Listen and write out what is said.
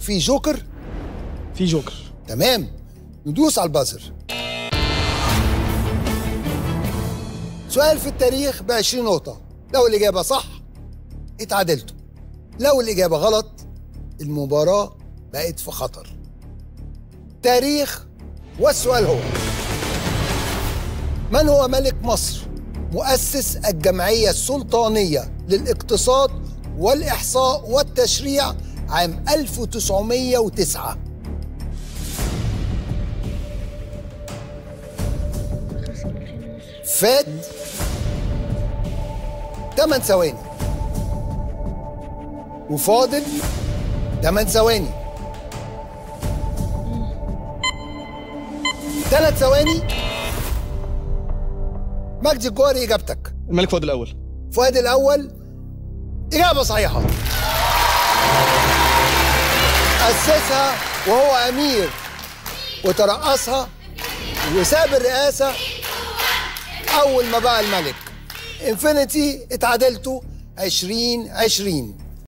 في جوكر؟ في جوكر. تمام، ندوس على البازر. سؤال في التاريخ ب20 نقطة، لو الإجابة صح اتعادلتوا، لو الإجابة غلط المباراة بقت في خطر. تاريخ، والسؤال هو: من هو ملك مصر مؤسس الجمعية السلطانية للاقتصاد والإحصاء والتشريع عام 1909؟ فات 8 ثواني وفاضل 8 ثواني. 3 ثواني. مجدي الجوهري، إجابتك؟ الملك فؤاد الأول. فؤاد الأول إجابة صحيحة. أسسها وهو أمير وترأسها وساب الرئاسة أول ما بقى الملك. انفينيتي اتعادلتوا 20-20.